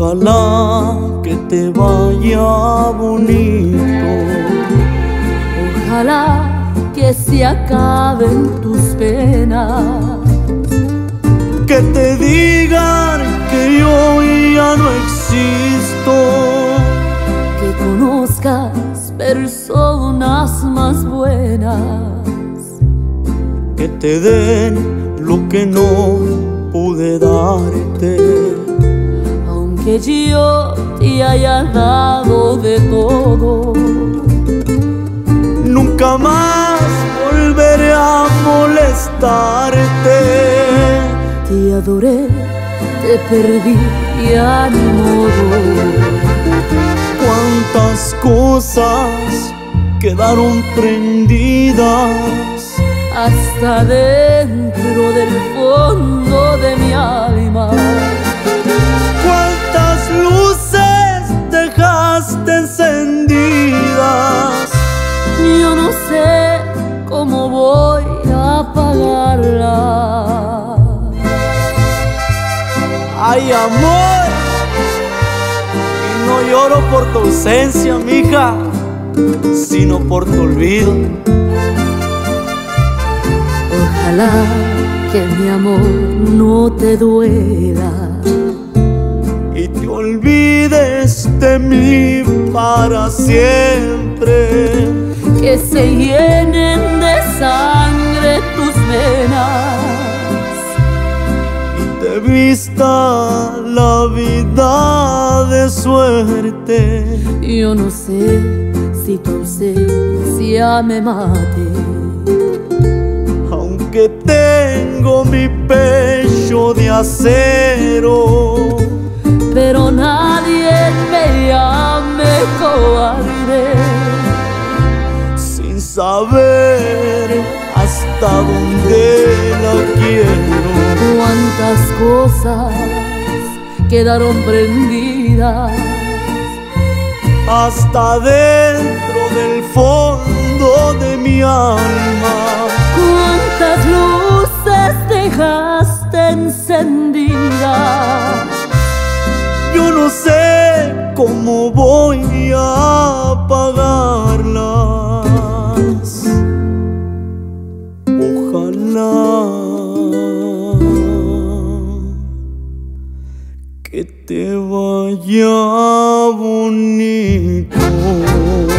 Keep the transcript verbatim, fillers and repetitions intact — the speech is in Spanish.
Ojalá que te vaya bonito. Ojalá que se acaben tus penas. Que te digan que yo ya no existo. Que conozcas personas más buenas. Que te den lo que no pude darte. Aunque yo te haya dado de todo, nunca más volveré a molestarte. Te adoré, te perdí, ya ni modo. Cuántas cosas quedaron prendidas hasta dentro del fondo de mi alma. Cuántas luces dejaste encendidas. Yo no sé cómo voy a apagarlas. Ay, amor, y no lloro por tu ausencia, mija, sino por tu olvido. Ojalá que mi amor no te duela y te olvides de mí para siempre. Que se llenen de sangre tus venas y te vista la vida de suerte. Yo no sé si tu ausencia me mate, aunque tengo mi pecho de acero, pero nadie me llame cobarde sin saber hasta dónde la quiero. Cuántas cosas quedaron prendidas hasta dentro del fondo de mi alma. Cuántas luces dejaste encendidas. Yo no sé cómo voy a apagarlas. Ojalá que te vaya bonito.